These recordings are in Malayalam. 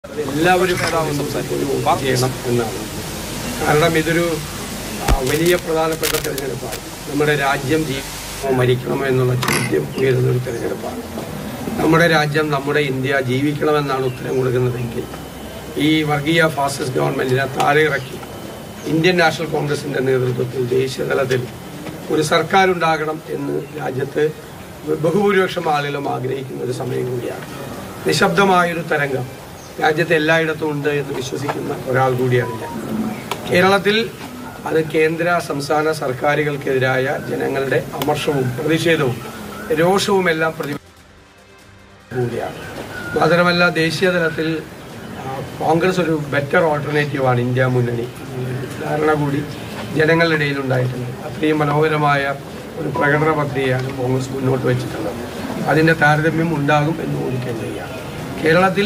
എല്ലാവരും ചെയ്യണം എന്നാണ്. കാരണം ഇതൊരു വലിയ പ്രധാനപ്പെട്ട തിരഞ്ഞെടുപ്പാണ്. നമ്മുടെ രാജ്യം മരിക്കണമോ എന്നുള്ള ചോദ്യം ഉയരുന്നൊരു തിരഞ്ഞെടുപ്പാണ്. നമ്മുടെ രാജ്യം, നമ്മുടെ ഇന്ത്യ ജീവിക്കണമെന്നാണ് ഉത്തരം കൊടുക്കുന്നതെങ്കിൽ ഈ വർഗീയ ഫാസിസ്റ്റ് ഗവൺമെൻറ്റിനെ താഴെ ഇറക്കി ഇന്ത്യൻ നാഷണൽ കോൺഗ്രസിൻ്റെ നേതൃത്വത്തിൽ ദേശീയ തലത്തിൽ ഒരു സർക്കാർ ഉണ്ടാകണം എന്ന് രാജ്യത്ത് ബഹുഭൂരിപക്ഷം ആളുകളും ആഗ്രഹിക്കുന്ന ഒരു സമയം കൂടിയാണ്. നിശബ്ദമായൊരു തരംഗം രാജ്യത്ത് എല്ലായിടത്തും ഉണ്ട് എന്ന് വിശ്വസിക്കുന്ന ഒരാൾ കൂടിയാണ് ഞാൻ. കേരളത്തിൽ അത് കേന്ദ്ര സംസ്ഥാന സർക്കാരുകൾക്കെതിരായ ജനങ്ങളുടെ അമർഷവും പ്രതിഷേധവും രോഷവും എല്ലാം കൂടിയാണ്. മാത്രമല്ല ദേശീയ തലത്തിൽ കോൺഗ്രസ് ഒരു ബെറ്റർ ഓൾട്ടർനേറ്റീവാണ് ഇന്ത്യ മുന്നണി ധാരണ കൂടി ജനങ്ങളുടെ ഇടയിൽ ഉണ്ടായിട്ടുണ്ട്. അത്രയും മനോഹരമായ ഒരു പ്രകടന പത്രികയാണ് കോൺഗ്രസ് മുന്നോട്ട് വെച്ചിട്ടുള്ളത്. അതിൻ്റെ താരതമ്യം ഉണ്ടാകും എന്ന് ഊഹിക്കാൻ കഴിയാണ്. കേരളത്തിൽ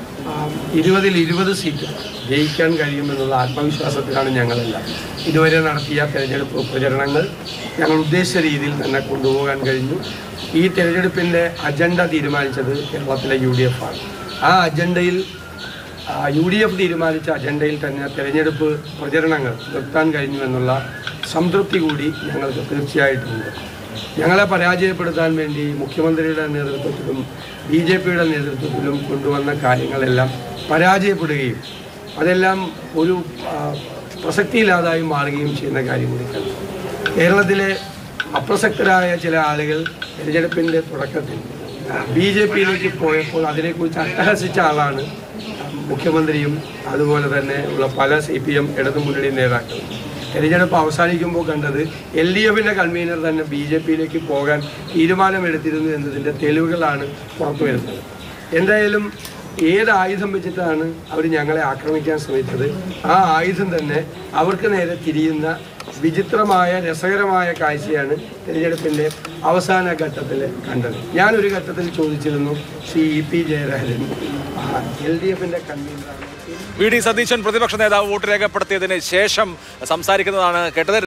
20-20 സീറ്റ് ജയിക്കാൻ കഴിയുമെന്നുള്ള ആത്മവിശ്വാസത്തിലാണ് ഞങ്ങളെല്ലാം. ഇതുവരെ നടത്തിയ തെരഞ്ഞെടുപ്പ് പ്രചരണങ്ങൾ ഞങ്ങൾ ഉദ്ദേശിച്ച രീതിയിൽ തന്നെ കൊണ്ടുപോകാൻ കഴിഞ്ഞു. ഈ തെരഞ്ഞെടുപ്പിൻ്റെ അജണ്ട തീരുമാനിച്ചത് കേരളത്തിലെ UDF ആണ്. ആ അജണ്ടയിൽ UDF തീരുമാനിച്ച അജണ്ടയിൽ തന്നെ തെരഞ്ഞെടുപ്പ് പ്രചരണങ്ങൾ നിർത്താൻ കഴിഞ്ഞു എന്നുള്ള സംതൃപ്തി കൂടി ഞങ്ങൾക്ക് തീർച്ചയായിട്ടുമുണ്ട്. ഞങ്ങളെ പരാജയപ്പെടുത്താൻ വേണ്ടി മുഖ്യമന്ത്രിയുടെ നേതൃത്വത്തിലും BJPയുടെ നേതൃത്വത്തിലും കൊണ്ടുവന്ന കാര്യങ്ങളെല്ലാം പരാജയപ്പെടുകയും അതെല്ലാം ഒരു പ്രസക്തിയില്ലാതായി മാറുകയും ചെയ്യുന്ന കാര്യം കൂടി കണ്ടു. കേരളത്തിലെ അപ്രസക്തരായ ചില ആളുകൾ തെരഞ്ഞെടുപ്പിൻ്റെ തുടക്കത്തിൽ BJPയിലേക്ക് പോയപ്പോൾ അതിനെക്കുറിച്ച് അട്ടഹസിച്ച ആളാണ് മുഖ്യമന്ത്രിയും അതുപോലെ തന്നെ ഉള്ള പല CPM ഇടതുമുന്നണി നേതാക്കളും. തെരഞ്ഞെടുപ്പ് അവസാനിക്കുമ്പോൾ കണ്ടത് LDFിൻ്റെ കൺവീനർ തന്നെ BJPയിലേക്ക് പോകാൻ തീരുമാനമെടുത്തിരുന്നു എന്നതിൻ്റെ തെളിവുകളാണ് പുറത്തു വരുന്നത്. എന്തായാലും ഏത് ആയുധം വെച്ചിട്ടാണ് അവർ ഞങ്ങളെ ആക്രമിക്കാൻ ശ്രമിച്ചത്, ആ ആയുധം തന്നെ അവർക്ക് നേരെ തിരിയുന്ന വിചിത്രമായ രസകരമായ കാഴ്ചയാണ് തെരഞ്ഞെടുപ്പിൻ്റെ അവസാന ഘട്ടത്തിൽ കണ്ടത്. ഞാനൊരു ഘട്ടത്തിൽ ചോദിച്ചിരുന്നു, ശ്രീ EP ജയരാജൻ LDFിൻ്റെ കൺവീനറാണ്. VD സതീശൻ പ്രതിപക്ഷ നേതാവ് വോട്ട് രേഖപ്പെടുത്തിയതിന് ശേഷം സംസാരിക്കുന്നതാണ് കേട്ടത്.